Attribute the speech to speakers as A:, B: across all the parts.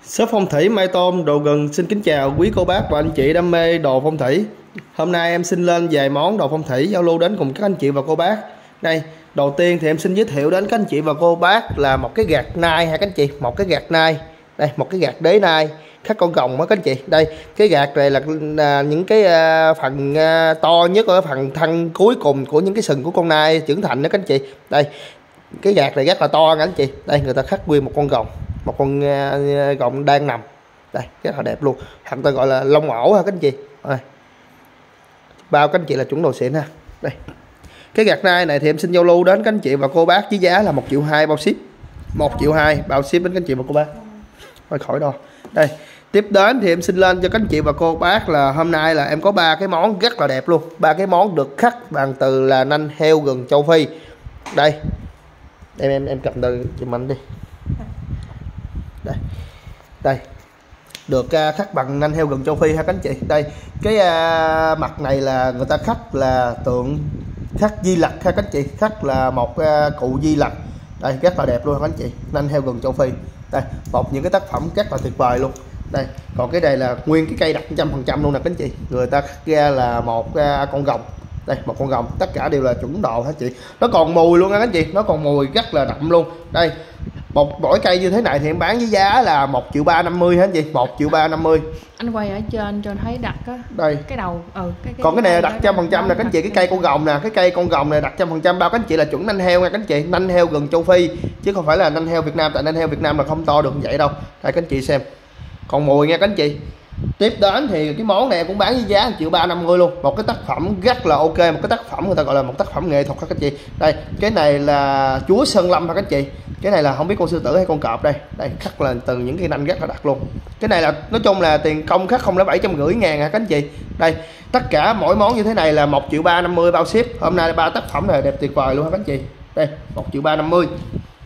A: Shop phong thủy Mai Tôn đồ gừng xin kính chào quý cô bác và anh chị đam mê đồ phong thủy. Hôm nay em xin lên vài món đồ phong thủy giao lưu đến cùng các anh chị và cô bác. Đây, đầu tiên thì em xin giới thiệu đến các anh chị và cô bác là một cái gạt nai ha các anh chị, một cái gạt nai. Đây, một cái gạt đế nai khắc con rồng đó các anh chị. Đây, cái gạt này là những cái phần to nhất ở phần thân cuối cùng của những cái sừng của con nai trưởng thành đó các anh chị. Đây, cái gạt này rất là to các anh chị. Đây, người ta khắc nguyên một con rồng, một con rồng đang nằm. Đây, rất là đẹp luôn, hoặc ta gọi là lông ổ ha các anh chị. Đây, bao các anh chị là chuẩn đồ xịn ha. Đây, cái gạt nai này thì em xin giao lưu đến các anh chị và cô bác với giá là 1,2 triệu bao ship. 1,2 triệu bao ship đến các anh chị và cô bác. Thôi khỏi đo. Đây, tiếp đến thì em xin lên cho các anh chị và cô bác là hôm nay là em có 3 cái món rất là đẹp luôn. 3 cái món được khắc bằng từ là nanh heo gừng châu Phi. Đây, em cầm từ giùm anh đi. Đây, đây được khắc bằng nanh heo gừng châu Phi ha các anh chị. Đây, cái mặt này là người ta khắc là tượng khắc Di Lặc ha các anh chị, khắc là một cụ Di Lặc. Đây, rất là đẹp luôn các anh chị, nanh heo gừng châu Phi. Đây, một những cái tác phẩm rất là tuyệt vời luôn. Đây, còn cái này là nguyên cái cây đặt 100% luôn nè các anh chị, người ta khắc ra là một con rồng. Đây, một con rồng, tất cả đều là chuẩn độ hả chị. Nó còn mùi luôn nha các anh chị, nó còn mùi rất là đậm luôn. Đây, một mỗi cây như thế này thì em bán với giá là 1,350 triệu hả anh chị, 1,350 triệu.
B: Anh quay ở trên cho thấy đặt á.
A: Đây,
B: cái đầu
A: còn cái này đặt 100% nè các anh chị, cái cây con rồng nè, cái cây con rồng này đặt 100% bao các anh chị là chuẩn nanh heo nha các anh chị, nanh heo gừng châu Phi chứ không phải là nanh heo Việt Nam, tại nanh heo Việt Nam là không to được như vậy đâu. Đây các anh chị xem, còn mùi nha các anh chị. Tiếp đến thì cái món này cũng bán với giá 1,350 triệu luôn, một cái tác phẩm rất là ok, một cái tác phẩm người ta gọi là một tác phẩm nghệ thuật các anh chị. Đây, cái này là chúa Sơn Lâm các anh chị, cái này là không biết con sư tử hay con cọp. Đây, đây khắc là từ những cái nanh rất là đặc luôn. Cái này là nói chung là tiền công khắc không là 750 ngàn hả các anh chị. Đây, tất cả mỗi món như thế này là 1,350 triệu bao ship. Hôm nay 3 tác phẩm này đẹp tuyệt vời luôn hả các anh chị. Đây, 1,350 triệu.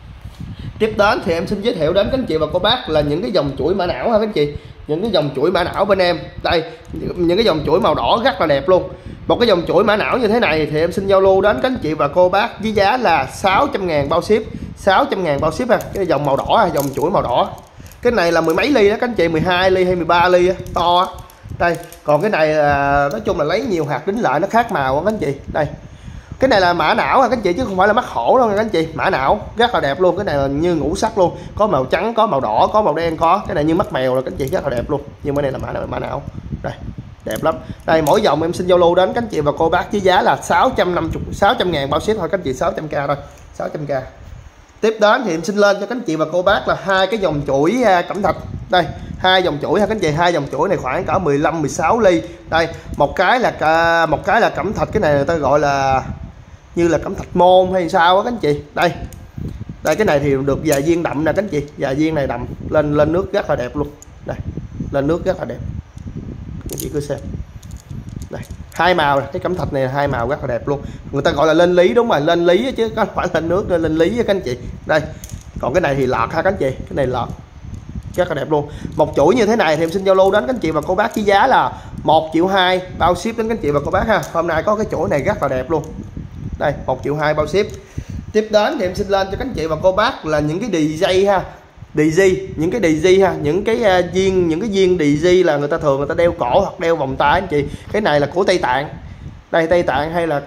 A: Tiếp đến thì em xin giới thiệu đến các anh chị và cô bác là những cái dòng chuỗi mã não ha các anh chị, những cái dòng chuỗi mã não bên em. Đây, những cái dòng chuỗi màu đỏ rất là đẹp luôn. Một cái dòng chuỗi mã não như thế này thì em xin giao lưu đến các anh chị và cô bác với giá là 600.000 bao ship. 600.000 bao ship ha. Cái dòng màu đỏ, dòng chuỗi màu đỏ. Cái này là mười mấy ly đó các anh chị, 12 ly hay 13 ly to. Đây, còn cái này là nói chung là lấy nhiều hạt đính lại nó khác màu các anh chị. Đây, cái này là mã não các anh chị chứ không phải là mắt hổ đâu các anh chị, mã não rất là đẹp luôn. Cái này là như ngũ sắc luôn, có màu trắng, có màu đỏ, có màu đen, có cái này như mắt mèo là các anh chị, rất là đẹp luôn. Nhưng cái này là mã não. Đây, đẹp lắm. Đây, mỗi dòng em xin giao lưu đến các anh chị và cô bác với giá là 600.000 bao ship thôi các anh chị, 600k thôi, 600k. Tiếp đến thì em xin lên cho các anh chị và cô bác là hai cái dòng chuỗi cẩm thạch. Đây, hai dòng chuỗi ha các anh chị, hai dòng chuỗi này khoảng cỡ 15-16 ly. Đây, một cái là cẩm thạch, cái này người ta gọi là như là cẩm thạch môn hay sao á các anh chị. Đây, đây cái này thì được vài viên đậm nè các anh chị, vài viên này đậm lên nước rất là đẹp luôn. Đây, lên nước rất là đẹp, các anh chị cứ xem. Đây, hai màu này, cái cẩm thạch này hai màu rất là đẹp luôn, người ta gọi là lên lý, đúng rồi, lên lý chứ không phải lên nước, lên lý các anh chị. Đây, còn cái này thì lọt ha các anh chị, cái này lọt rất là đẹp luôn. Một chuỗi như thế này thì em xin giao lưu đến các anh chị và cô bác với giá là 1,2 triệu bao ship đến các anh chị và cô bác ha. Hôm nay có cái chuỗi này rất là đẹp luôn. Đây, 1,2 triệu bao ship. Tiếp đến thì em xin lên cho các anh chị và cô bác là những cái DJ ha, DJ, những cái DJ ha, những cái viên DJ là người ta thường người ta đeo cổ hoặc đeo vòng tay anh chị. Cái này là của Tây Tạng. Đây, Tây Tạng hay là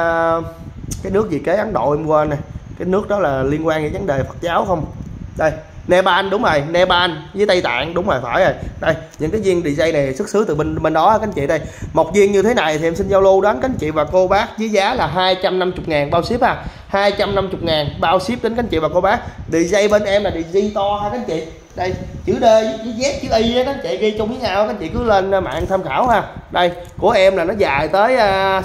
A: cái nước gì kế Ấn Độ em quên nè. Cái nước đó là liên quan đến vấn đề Phật giáo không? Đây, Nepal, đúng rồi, Nepal với Tây Tạng, đúng rồi, phải rồi. Đây, những cái viên DJ này xuất xứ từ bên đó các anh chị. Đây, một viên như thế này thì em xin giao lưu đến các anh chị và cô bác với giá là 250.000 bao ship ha. 250.000 bao ship đến các anh chị và cô bác. DJ bên em là DJ to ha các anh chị. Đây, chữ D với Z chữ Y á các anh chị, ghi chung với nhau, các anh chị cứ lên mạng tham khảo ha. Đây, của em là nó dài tới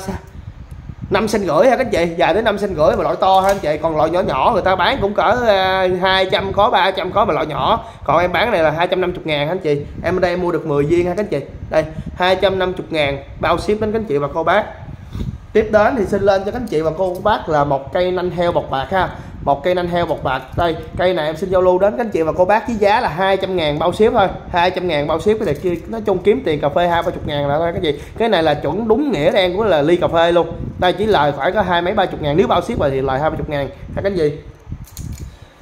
A: 5,5 cm ha các anh chị, dài tới 5,5 cm mà loại to ha anh chị. Còn loại nhỏ nhỏ người ta bán cũng cỡ 200 có, 300 có mà loại nhỏ. Còn em bán cái này là 250.000 ha anh chị. Em ở đây em mua được 10 viên ha các anh chị. Đây, 250.000 bao ship đến các anh chị và cô bác. Tiếp đến thì xin lên cho các anh chị và cô bác là một cây nanh heo bọc bạc ha. Một cây nanh heo bọc bạc. Đây, cây này em xin giao lưu đến các anh chị và cô bác với giá là 200.000 bao ship thôi. 200.000 bao ship. Cái này kia nói chung kiếm tiền cà phê 20-30 ngàn là thôi các chị. Cái này là chuẩn đúng nghĩa đen của là ly cà phê luôn. Đây chỉ lời phải có 20-30 ngàn, nếu bao ship rồi thì lời 20-30 ngàn ha các anh chị.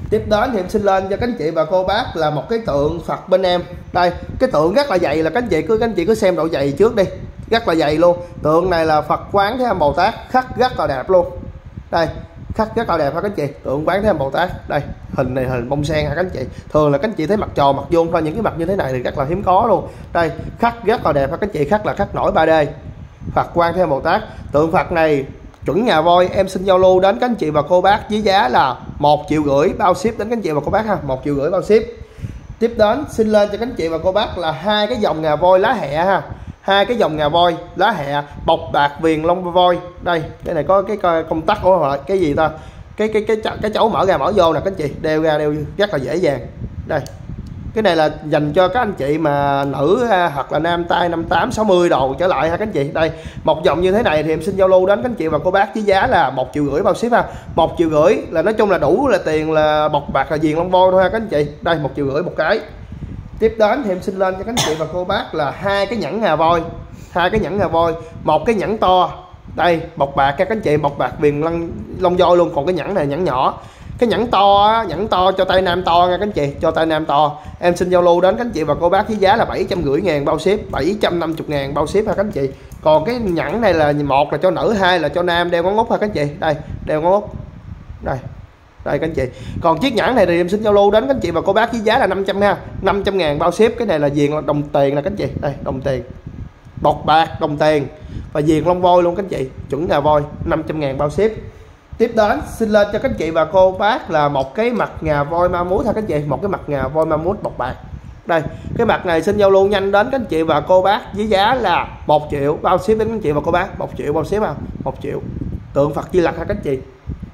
A: Tiếp đến thì em xin lên cho các anh chị và cô bác là một cái tượng Phật bên em. Đây, cái tượng rất là dày, là các anh chị cứ xem độ dày trước đi. Rất là dày luôn. Tượng này là Phật Quán Thế Âm Bồ Tát, khắc rất là đẹp luôn. Đây, khắc rất là đẹp ha các anh chị. Tượng Quán Thế Âm Bồ Tát. Đây, hình này hình bông sen ha các anh chị. Thường là các anh chị thấy mặt tròn mặt vuông thôi, những cái mặt như thế này thì rất là hiếm có luôn. Đây, khắc rất là đẹp ha các anh chị, khắc là khắc nổi 3D. Phật Quán Thế Âm Bồ Tát. Tượng Phật này chuẩn Ngà Voi, em xin giao lưu đến các anh chị và cô bác với giá là 1,5 triệu bao ship đến các anh chị và cô bác ha, 1,5 triệu bao ship. Tiếp đến xin lên cho các anh chị và cô bác là hai cái dòng ngà voi lá hẹ ha, hai cái dòng ngà voi lá hẹ bọc bạc viền lông voi. Đây, cái này có cái công tắc của họ, cái gì ta, cái chấu mở ra mở vô nè các anh chị, đeo ra đeo rất là dễ dàng. Đây, cái này là dành cho các anh chị mà nữ hoặc là nam tay 58 60 đầu trở lại ha các anh chị. Đây, một dòng như thế này thì em xin giao lưu đến các anh chị và cô bác với giá là 1,5 triệu bao ship ha. 1,5 triệu là nói chung là đủ là tiền là bọc bạc là viền lông voi thôi ha các anh chị. Đây, 1,5 triệu một cái. Tiếp đến thì em xin lên cho các anh chị và cô bác là hai cái nhẫn ngà voi, hai cái nhẫn ngà voi, một cái nhẫn to đây bọc bạc các anh chị, bọc bạc viền lông voi luôn, còn cái nhẫn này nhẫn nhỏ. Cái nhẫn to cho tay nam to nha các anh chị, cho tay nam to. Em xin giao lưu đến các anh chị và cô bác với giá là 750.000 bao ship, 750.000 bao ship ha các anh chị. Còn cái nhẫn này là một là cho nữ, hai là cho nam đeo ngón út ha các anh chị. Đây, đeo ngón út. Đây. Đây các anh chị. Còn chiếc nhẫn này thì em xin giao lưu đến các anh chị và cô bác với giá là 500 ha, 500.000 bao ship. Cái này là viền đồng tiền nè các anh chị. Đây, đồng tiền. Bọc bạc đồng tiền và viền lông voi luôn các anh chị, chuẩn ngà voi, 500.000 bao ship. Tiếp đến xin lên cho các anh chị và cô bác là một cái mặt ngà voi ma mút ha các anh chị, một cái mặt ngà voi ma mút bọc bạc. Đây, cái mặt này xin giao lưu nhanh đến các anh chị và cô bác với giá là 1 triệu bao ship đến các anh chị và cô bác, 1 triệu bao ship ha, 1 triệu. Tượng Phật Di Lặc ha các anh chị.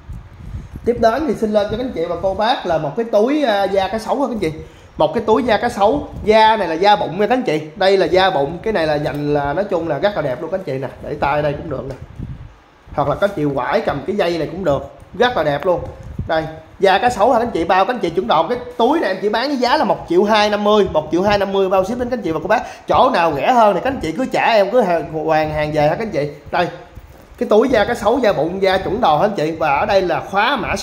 A: Tiếp đến thì xin lên cho các anh chị và cô bác là một cái túi da cá sấu ha các anh chị. Một cái túi da cá sấu, da này là da bụng nha các anh chị. Đây là da bụng, cái này là dành là nói chung là rất là đẹp luôn các anh chị nè, để tay đây cũng được nè. Hoặc là các anh chị quải cầm cái dây này cũng được, rất là đẹp luôn. Đây, da cá sấu ha các anh chị, bao các anh chị chuẩn đòn. Cái túi này em chỉ bán với giá là 1.250.000, 1.250.000 bao ship đến các anh chị và cô bác. Chỗ nào rẻ hơn thì các anh chị cứ trả em, cứ hoàn hàng về ha các anh chị. Đây, cái túi da cá sấu, da bụng, da chuẩn đòn ha anh chị. Và ở đây là khóa mã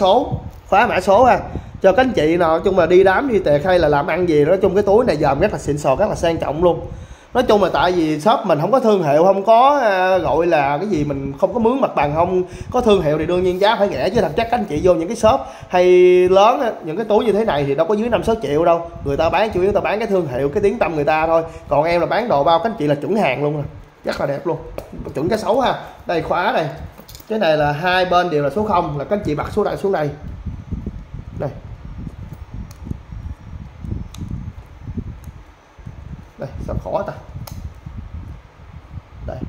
A: số ha, cho các anh chị nào nói chung là đi đám đi tiệc hay là làm ăn gì, nói chung cái túi này dòm rất là xịn sò, rất là sang trọng luôn. Nói chung là tại vì shop mình không có thương hiệu, không có gọi là cái gì, mình không có mướn mặt bằng, không có thương hiệu thì đương nhiên giá phải rẻ, chứ thật chắc các anh chị vô những cái shop hay lớn những cái túi như thế này thì đâu có dưới 5-6 triệu đâu. Người ta bán chủ yếu người ta bán cái thương hiệu, cái tiếng tăm người ta thôi. Còn em là bán đồ bao các anh chị là chuẩn hàng luôn, rất là đẹp luôn, chuẩn cá sấu ha. Đây khóa này, cái này là hai bên đều là số 0, là các anh chị bật số này xuống đây. Đây. Đây, sao khó ta. Đây.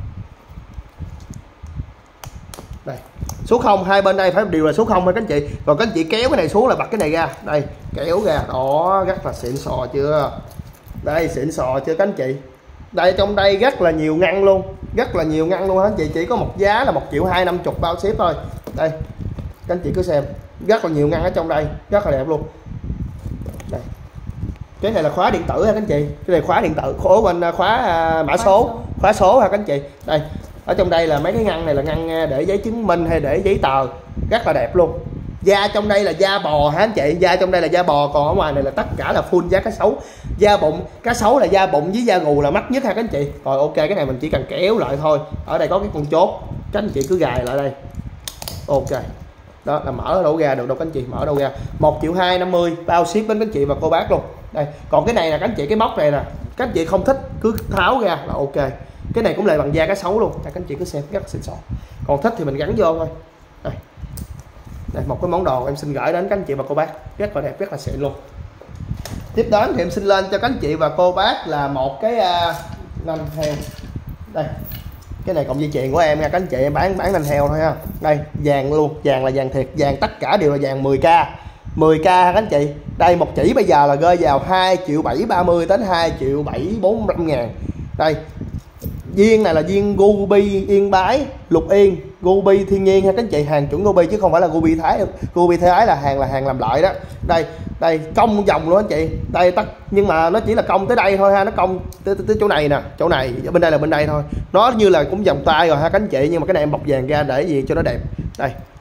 A: Đây. Số 0 hai bên đây phải đều là số 0 thôi các anh chị. Còn các anh chị kéo cái này xuống là bật cái này ra. Đây, kéo ra. Đó, rất là xịn sò chưa? Đây, xịn sò chưa các anh chị? Đây, trong đây rất là nhiều ngăn luôn, rất là nhiều ngăn luôn hả anh chị. Chỉ có một giá là 1.250.000 bao ship thôi. Đây, các anh chị cứ xem, rất là nhiều ngăn ở trong đây, rất là đẹp luôn. Đây, cái này là khóa điện tử ha các anh chị, cái này khóa điện tử, khóa bên khóa mã số, khóa số ha các anh chị. Đây, ở trong đây là mấy cái ngăn này là ngăn để giấy chứng minh hay để giấy tờ, rất là đẹp luôn. Da trong đây là da bò hả anh chị, da trong đây là da bò, còn ở ngoài này là tất cả là full da cá sấu. Da bụng, cá sấu là da bụng với da gù là mắc nhất ha các anh chị. Rồi ok, cái này mình chỉ cần kéo lại thôi. Ở đây có cái con chốt, các anh chị cứ gài lại đây. Ok. Đó là mở đâu ra được đâu các anh chị, mở đâu ra. 1.250.000 bao ship đến các anh chị và cô bác luôn. Đây, còn cái này là các anh chị, cái móc này nè, các anh chị không thích cứ tháo ra là ok. Cái này cũng là bằng da cá sấu luôn, các anh chị cứ xem rất xịn sò. Còn thích thì mình gắn vô thôi. Đây. Đây, một cái món đồ em xin gửi đến các anh chị và cô bác, rất là đẹp, rất là xịn luôn. Tiếp đến thì em xin lên cho các anh chị và cô bác là một cái nanh heo. Đây, cái này cộng dây chuyền của em nha các anh chị, em bán nanh heo thôi ha. Đây, vàng luôn, vàng là vàng thiệt, vàng tất cả đều là vàng 10k 10k các anh chị. Đây, một chỉ bây giờ là rơi vào 2.730.000 đến 2.745.000. Đây, viên này là viên ruby Yên Bái Lục Yên, ruby thiên nhiên ha các anh chị, hàng chuẩn ruby chứ không phải là ruby Thái. Ruby Thái là hàng làm lại đó. Đây, đây cong vòng luôn anh chị. Đây tất, nhưng mà nó chỉ là cong tới đây thôi ha, nó cong tới chỗ này nè, chỗ này, bên đây là bên đây thôi. Nó như là cũng vòng tay rồi ha các anh chị, nhưng mà cái này em bọc vàng ra để gì cho nó đẹp. Đây,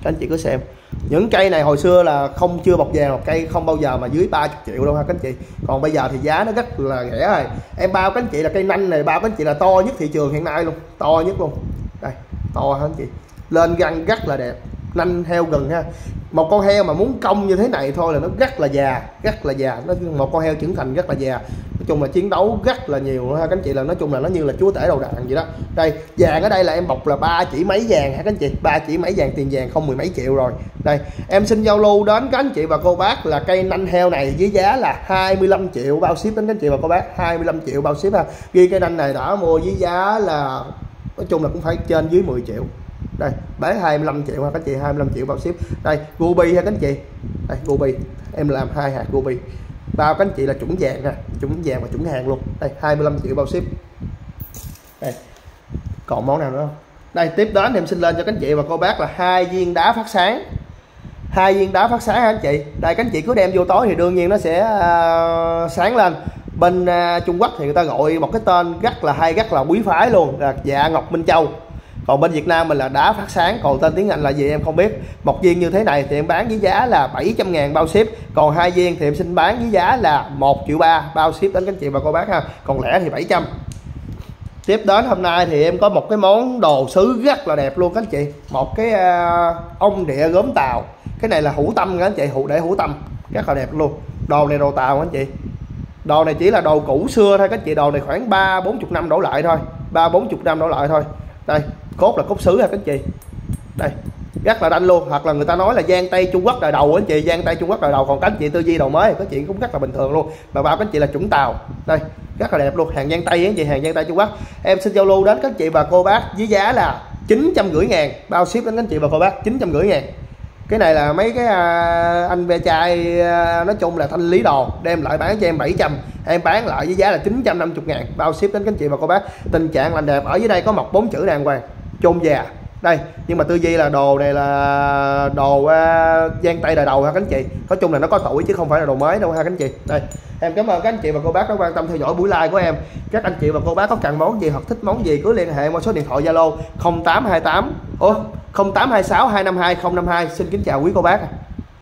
A: Các anh chị cứ xem. Những cây này hồi xưa là chưa bọc vàng, một cây không bao giờ mà dưới 30 triệu đâu ha các anh chị. Còn bây giờ thì giá nó rất là rẻ rồi. Em bao các anh chị là cây nanh này, bao các anh chị là to nhất thị trường hiện nay luôn, to nhất luôn. Đây, to hả anh chị. Lên răng rất là đẹp, nanh heo gừng ha. Một con heo mà muốn cong như thế này thôi là nó rất là già, nó một con heo trưởng thành rất là già. Nói chung là chiến đấu rất là nhiều ha các anh chị, là nói chung là nó như là chúa tể đầu đàn vậy đó. Đây, vàng ở đây là em bọc là 3 chỉ mấy vàng ha các anh chị, 3 chỉ mấy vàng, tiền vàng không 10 mấy triệu rồi. Đây, em xin giao lưu đến các anh chị và cô bác là cây nanh heo này với giá là 25 triệu bao ship đến các anh chị và cô bác, 25 triệu bao ship ha. Ghi cây nanh này đã mua với giá là nói chung là cũng phải trên dưới 10 triệu. Đây, bán 25 triệu ha các anh chị, 25 triệu bao ship. Đây, ruby ha các anh chị. Đây, ruby. Em làm 2 hạt ruby. Bao các anh chị là chuẩn vàng ha, chuẩn vàng và chuẩn hàng luôn. Đây, 25 triệu bao ship. Đây. Còn món nào nữa không? Đây, tiếp đến em xin lên cho các anh chị và cô bác là 2 viên đá phát sáng. 2 viên đá phát sáng ha anh chị. Đây, các anh chị cứ đem vô tối thì đương nhiên nó sẽ sáng lên. Bên Trung Quốc thì người ta gọi một cái tên rất là hay, rất là quý phái luôn, là Dạ Ngọc Minh Châu. Còn bên Việt Nam mình là đá phát sáng, còn tên tiếng Anh là gì em không biết. Một viên như thế này thì em bán với giá là 700.000 bao ship. Còn 2 viên thì em xin bán với giá là 1,3 triệu bao ship đến các anh chị và cô bác ha. Còn lẻ thì 700. Tiếp đến hôm nay thì em có một cái món đồ sứ rất là đẹp luôn các anh chị. Một cái ông địa gốm Tàu. Cái này là hũ tâm các anh chị, để hũ tâm rất là đẹp luôn. Đồ này đồ Tàu các anh chị. Đồ này chỉ là đồ cũ xưa thôi các anh chị, đồ này khoảng 30-40 năm đổ lại thôi, 30-40 năm đổ lại thôi. Đây, cốt là cốt sứ ha các anh chị. Đây, rất là đanh luôn. Hoặc là người ta nói là Giang Tây Trung Quốc đời đầu anh chị, Giang Tây Trung Quốc đời đầu. Còn các anh chị tư duy đầu mới có chuyện cũng rất là bình thường luôn. Mà bao các anh chị là chuẩn Tàu. Đây, rất là đẹp luôn, hàng Giang Tây anh chị, hàng Giang Tây Trung Quốc. Em xin giao lưu đến các anh chị và cô bác với giá là 950.000 bao ship đến các anh chị và cô bác, 950.000. Cái này là mấy cái anh ve chai nói chung là thanh lý đồ đem lại bán cho em 700, em bán lại với giá là 950.000 bao ship đến các anh chị và cô bác. Tình trạng là đẹp. Ở dưới đây có mọc 4 chữ đàng hoàng, chôn già. Đây, nhưng mà tư duy là đồ này là đồ Giang Tây đời đầu ha các anh chị. Nói chung là nó có tuổi chứ không phải là đồ mới đâu ha các anh chị. Đây, em cảm ơn các anh chị và cô bác đã quan tâm theo dõi buổi live của em. Các anh chị và cô bác có cần món gì hoặc thích món gì cứ liên hệ qua số điện thoại Zalo 0826 252 052. Xin kính chào quý cô bác.